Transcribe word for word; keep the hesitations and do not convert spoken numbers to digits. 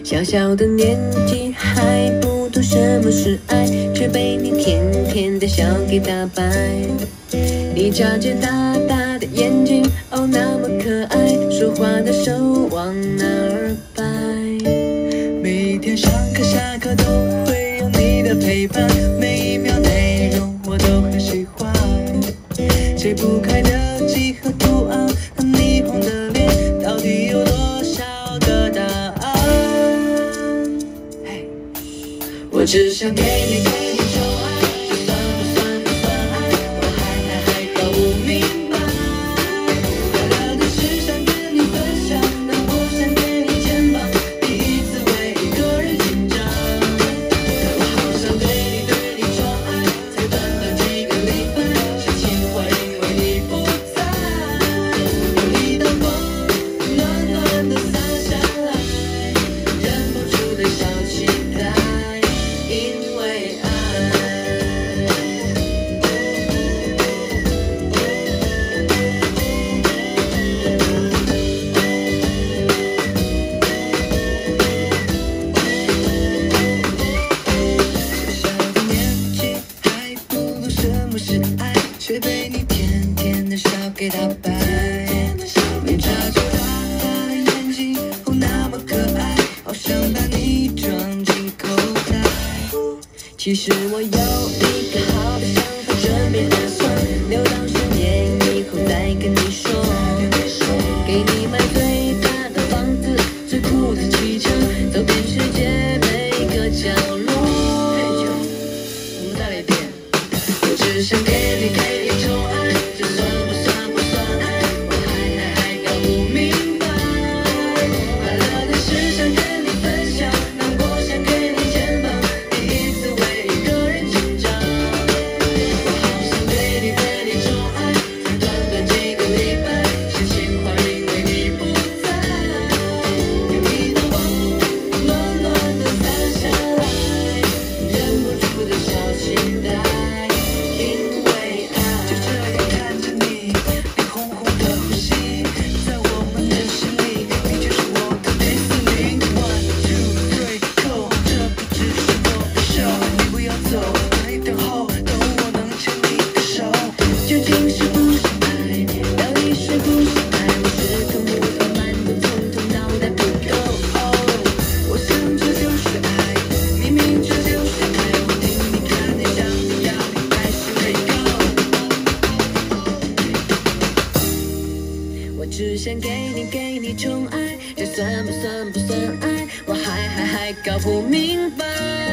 小小的年纪还不懂什么是爱，却被你甜甜的笑给打败。你眨着大大的眼睛，哦，那么可爱，说话的手往哪儿摆？ 每天上课下课都会有你的陪伴，每一秒内容我都很喜欢。解不开的几何图案和霓虹的脸，到底有多少个答案？我只想给你给你宠爱，这算不算不算爱？我还还还搞不明白。快乐的事想跟你分享，但不想给你肩膀，第一次为一个人紧张。我好想对你对你宠爱，才短短几个礼拜，是情话因为你不在。有一道光暖暖的洒下来，忍不住的小期待。因为爱，小小的年纪还不懂什么是爱，却被你甜甜的笑给打败。你眨着大大的眼睛，哦，那么可爱，好想把你装进口袋。 其实我有一个好的想法，准备打算留到十年以后再跟你说。给你买最大的房子，最酷的汽车，走遍世界每个角落。我们再来一遍。 我只想给你给你宠爱，这算不算不算爱？我还还还搞不明白。快乐的事想跟你分享，难过想给你肩膀，第一次为一个人紧张。我好想对你对你宠爱，才短短几个礼拜，是情话因为你不在。有一道光暖暖的洒下来，忍不住的小期待。因为爱，就这样看着你，脸红红的呼吸，在我们的心里，你就是我的第四名。One two three go，这不只是我的秀，你不要走，快等候，等我能牵你的手。 究竟是不是爱？到底是不是爱？我是个木头馒头，从头脑袋不够。 我想这就是爱，明明这就是爱，我听你看你想不要，你还是没够。 我只想给你给你宠爱，这算不算不算爱？我还还还搞不明白。